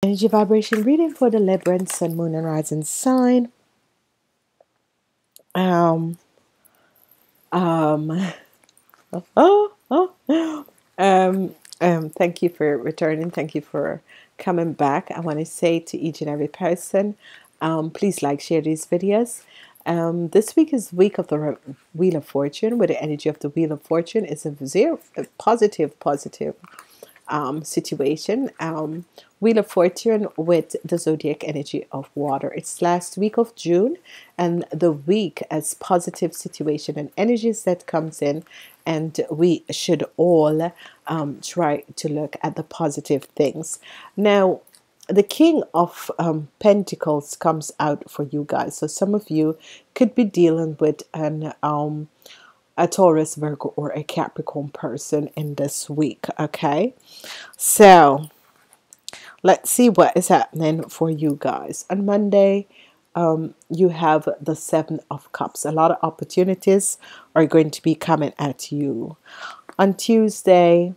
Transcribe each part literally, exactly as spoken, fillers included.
energy vibration reading for the Libra and Sun, Moon, and Rising sign. Um, um, oh, oh, um, um, thank you for returning. Thank you for coming back. I want to say to each and every person, um, please like, share these videos. Um, this week is week of the Wheel of Fortune, where the energy of the Wheel of Fortune is a zero, a positive, positive um, situation. Um, Wheel of Fortune with the zodiac energy of water. It's last week of June, and the week as positive situation and energies that comes in, and we should all um, try to look at the positive things. Now, the King of um, Pentacles comes out for you guys. So some of you could be dealing with an um, a Taurus, Virgo, or a Capricorn person in this week. Okay, so let's see what is happening for you guys. On Monday, um, you have the Seven of Cups. A lot of opportunities are going to be coming at you. On Tuesday,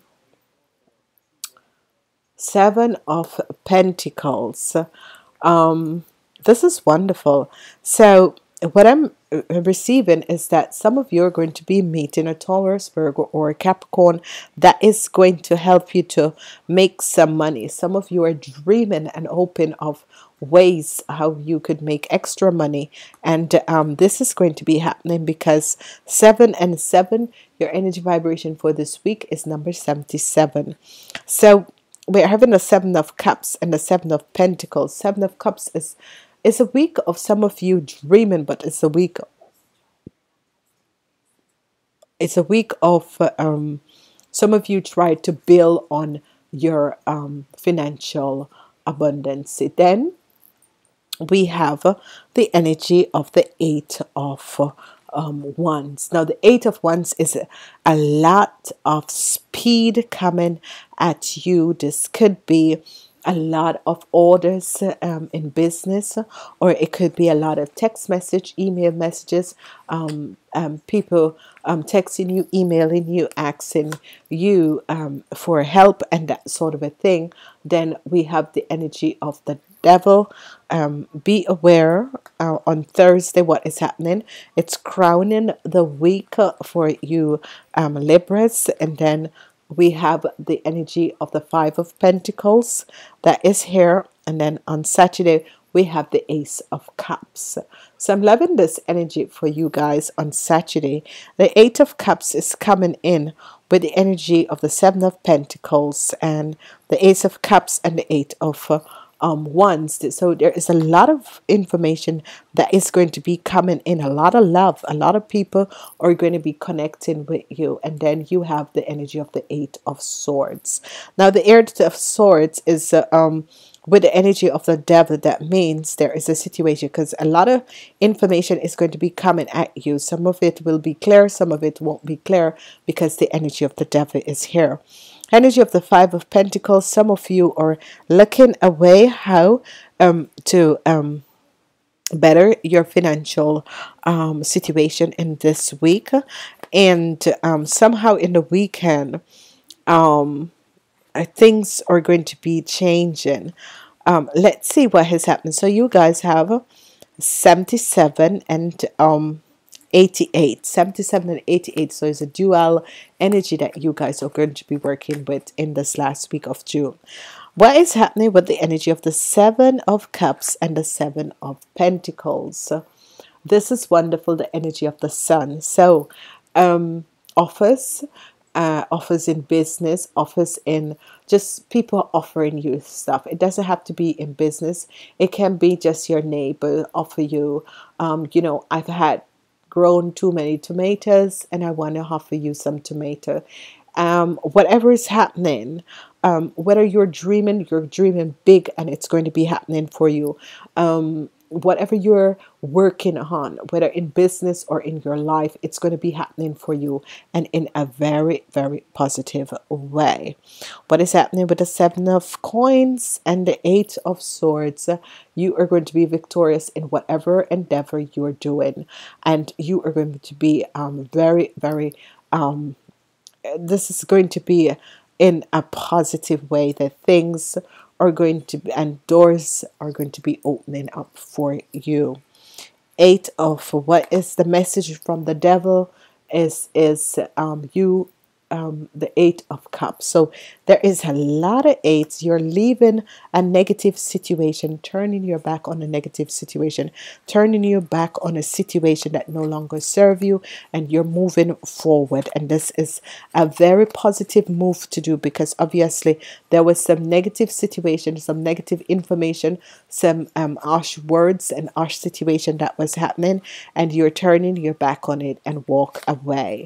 Seven of Pentacles. Um, this is wonderful. So what I'm receiving is that some of you are going to be meeting a Taurus, Virgo, or a Capricorn that is going to help you to make some money. Some of you are dreaming and hoping of ways how you could make extra money, and um, this is going to be happening because seven and seven, your energy vibration for this week is number seventy-seven. So we're having the Seven of Cups and the Seven of Pentacles. Seven of Cups is is a week of some of you dreaming, but it's a week it's a week of um, some of you try to build on your um, financial abundance. Then we have the energy of the Eight of um, Wands. Now the Eight of Wands is a, a lot of speed coming at you. This could be a lot of orders um, in business, or it could be a lot of text message, email messages, um, um, people um, texting you, emailing you, asking you um, for help and that sort of a thing. Then we have the energy of the Devil. Um, be aware uh, on Thursday what is happening. It's crowning the week for you um, Libras, and then we have the energy of the Five of Pentacles that is here, and then on Saturday we have the Ace of Cups. So I'm loving this energy for you guys on Saturday. The Eight of Cups is coming in with the energy of the Seven of Pentacles and the Ace of Cups and the Eight of uh, um, Wands. So there is a lot of information that is going to be coming in, a lot of love. A lot of people are going to be connecting with you, and then you have the energy of the Eight of Swords. Now the Eight of Swords is uh, um with the energy of the Devil. That means there is a situation, because a lot of information is going to be coming at you. Some of it will be clear, some of it won't be clear, because the energy of the Devil is here. Energy of the Five of Pentacles. Some of you are looking away how um to um better your financial um situation in this week, and um somehow in the weekend um uh, things are going to be changing. Um, let's see what has happened. So you guys have seventy-seven and um, eighty-eight. seventy-seven and eighty-eight. So it's a dual energy that you guys are going to be working with in this last week of June. What is happening with the energy of the Seven of Cups and the Seven of Pentacles? This is wonderful, the energy of the Sun. So um, office, uh, offers in business, offers in just people offering you stuff. It doesn't have to be in business. It can be just your neighbor offer you, um, you know, I've had grown too many tomatoes and I want to offer you some tomato. Um, whatever is happening, um, whether you're dreaming, you're dreaming big and it's going to be happening for you. Um, whatever you're working on, whether in business or in your life, it's going to be happening for you, and in a very, very positive way. What is happening with the Seven of Coins and the Eight of Swords? You are going to be victorious in whatever endeavor you're doing, and you are going to be um, very, very um, this is going to be in a positive way, that things are going to be, and doors are going to be opening up for you. Eight of what is the message from the devil is is um, you um, the Eight of Cups. So there is a lot of eights. You're leaving a negative situation, turning your back on a negative situation, turning your back on a situation that no longer serve you, and you're moving forward. And this is a very positive move to do, because obviously there was some negative situation, some negative information, some um, harsh words and harsh situation that was happening, and you're turning your back on it and walk away.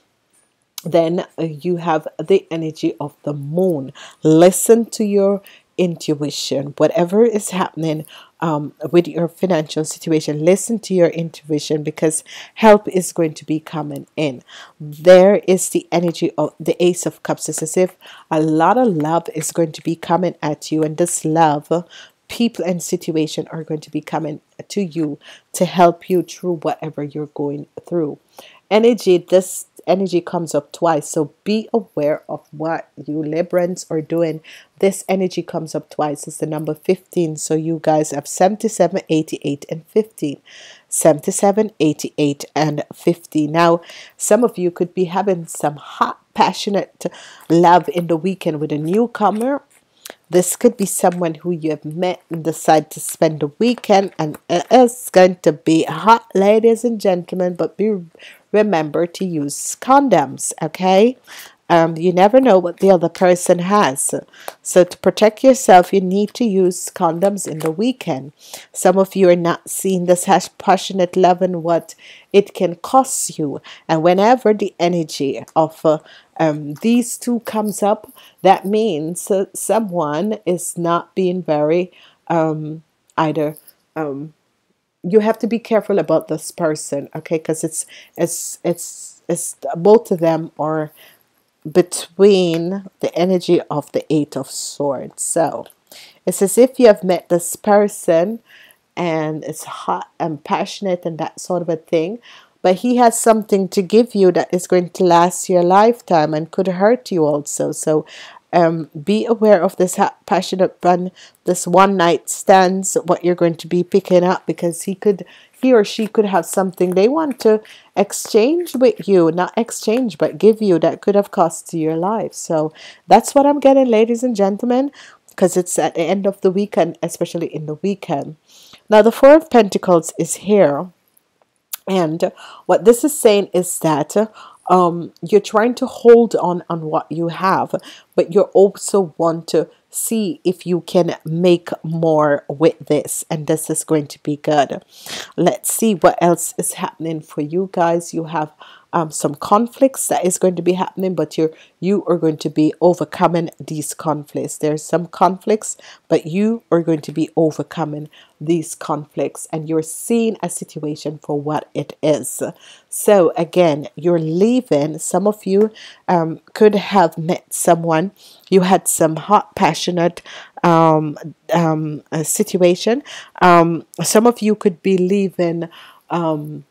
Then uh, you have the energy of the moon. Listen to your intuition. Whatever is happening um, with your financial situation, listen to your intuition, because help is going to be coming in. There is the energy of the Ace of Cups. It's as if a lot of love is going to be coming at you, and this love, uh, people and situation are going to be coming to you to help you through whatever you're going through. Energy, this energy comes up twice, so be aware of what you Librans are doing. This energy comes up twice. It's the number fifteen, so you guys have seventy-seven, eighty-eight, and fifteen. seventy-seven, eighty-eight, and fifty. Now, some of you could be having some hot, passionate love in the weekend with a newcomer. This could be someone who you have met and decide to spend the weekend, and it's going to be hot, ladies and gentlemen. But be remember to use condoms, okay? Um, you never know what the other person has. So to protect yourself, you need to use condoms in the weekend. Some of you are not seeing this has passionate love and what it can cost you. And whenever the energy of uh, um, these two comes up, that means uh, someone is not being very um, either... Um, you have to be careful about this person, okay? Because it's it's it's it's both of them are between the energy of the Eight of Swords. So it's as if you have met this person and it's hot and passionate and that sort of a thing, but he has something to give you that is going to last your lifetime and could hurt you also. So um, be aware of this hot, passionate fun, this one night stands, what you're going to be picking up, because he could, he or she could have something they want to exchange with you, not exchange, but give you, that could have cost you your life. So that's what I'm getting, ladies and gentlemen, because it's at the end of the weekend, especially in the weekend. Now, the Four of Pentacles is here. And what this is saying is that um, you're trying to hold on on what you have, but you also want to see if you can make more with this, and this is going to be good. Let's see what else is happening for you guys. You have um, some conflicts that is going to be happening, but you're you are going to be overcoming these conflicts. There's some conflicts, but you are going to be overcoming these conflicts, and you're seeing a situation for what it is. So again, you're leaving. Some of you um, could have met someone. You had some hot, passionate um, um, situation. Um, some of you could be leaving. Um,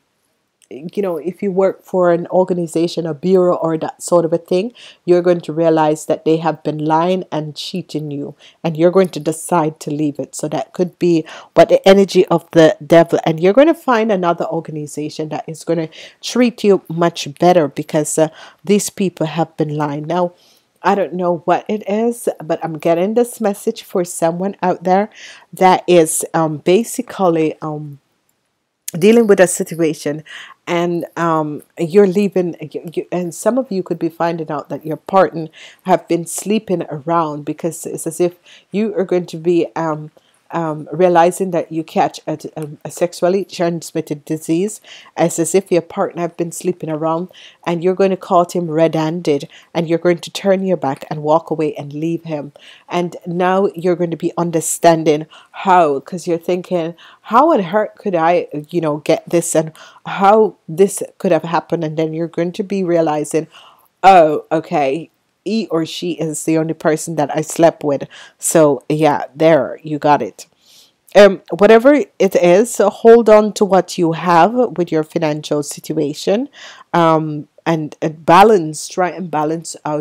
you know, if you work for an organization, a bureau, or that sort of a thing, you're going to realize that they have been lying and cheating you, and you're going to decide to leave it. So that could be what the energy of the devil, and you're going to find another organization that is going to treat you much better, because uh, these people have been lying. Now, I don't know what it is, but I'm getting this message for someone out there that is um, basically um, dealing with a situation, and um, you're leaving, you, you, and some of you could be finding out that your partner have been sleeping around, because it's as if you are going to be um, um, realizing that you catch a, a, a sexually transmitted disease, as, as if your partner have been sleeping around, and you're going to caught him red-handed, and you're going to turn your back and walk away and leave him. And now you're going to be understanding how, because you're thinking, how on earth could I, you know, get this, and how this could have happened. And then you're going to be realizing, oh, okay, he or she is the only person that I slept with. So yeah, there, you got it. Um, whatever it is, so hold on to what you have with your financial situation, um, and, and balance, try and balance out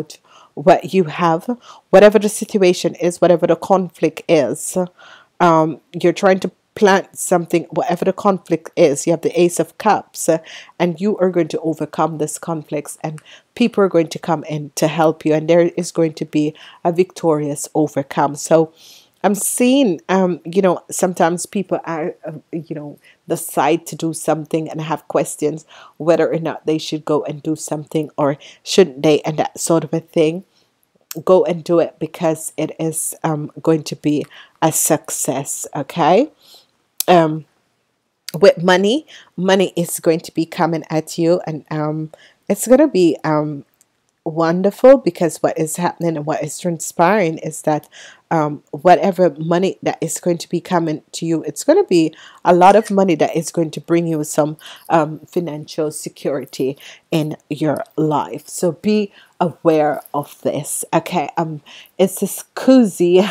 what you have, whatever the situation is, whatever the conflict is. Um, you're trying to plant something, whatever the conflict is. You have the Ace of Cups, uh, and you are going to overcome this conflicts, and people are going to come in to help you, and there is going to be a victorious overcome. So I'm seeing, um, you know, sometimes people are, uh, you know, decide to do something and have questions whether or not they should go and do something or shouldn't they, and that sort of a thing. Go and do it because it is um, going to be a success. Okay. Um, with money, money is going to be coming at you, and um, it's going to be um, wonderful, because what is happening and what is transpiring is that um, whatever money that is going to be coming to you, it's going to be a lot of money that is going to bring you some um, financial security in your life. So be aware of this. Okay. Um, it's this cozy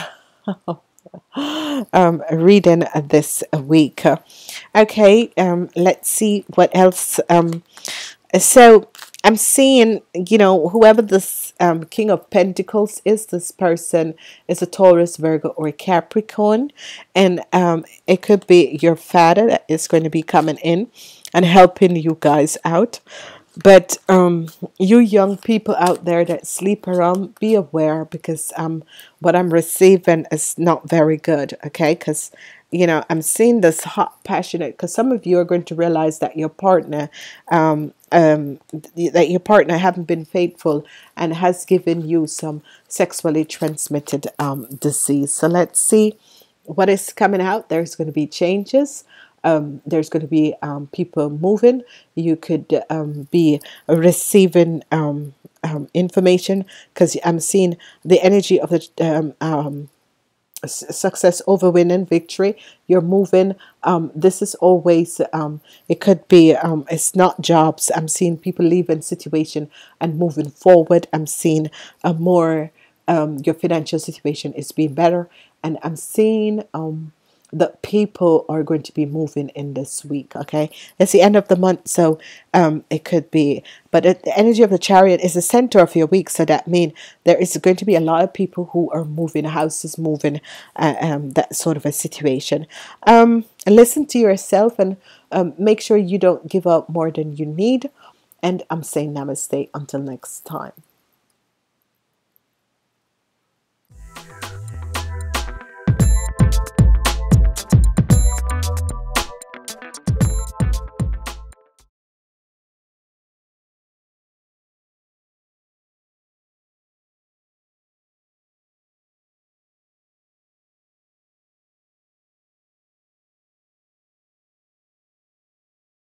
um reading this week. Okay. Um, let's see what else. Um, so I'm seeing, you know, whoever this um, King of Pentacles is, this person is a Taurus, Virgo, or a Capricorn. And um, it could be your father that is going to be coming in and helping you guys out. But um, you young people out there that sleep around, be aware, because um, what I'm receiving is not very good. Okay, because you know, I'm seeing this hot, passionate, because some of you are going to realize that your partner, um, um, that your partner haven't been faithful and has given you some sexually transmitted um, disease. So let's see what is coming out. There's going to be changes. Um, there's going to be um, people moving. You could um, be receiving um, um, information, because I'm seeing the energy of the um, um, success over winning, victory. You're moving. Um, this is always, um, it could be, um, it's not jobs. I'm seeing people leaving situation and moving forward. I'm seeing a more, um, your financial situation is being better. And I'm seeing um, that people are going to be moving in this week. Okay, it's the end of the month, so um, it could be. But it, the energy of the Chariot is the center of your week, so that means there is going to be a lot of people who are moving, houses moving, uh, um, that sort of a situation. Um, listen to yourself, and um, make sure you don't give up more than you need. And I'm saying namaste until next time.